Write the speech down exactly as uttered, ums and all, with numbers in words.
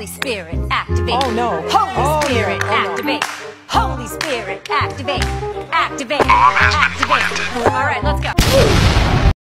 Holy Spirit, activate. Oh no. Holy Oh, Spirit, no. Oh, no. activate. Holy Spirit, activate. Activate. Activate. All right, let's go.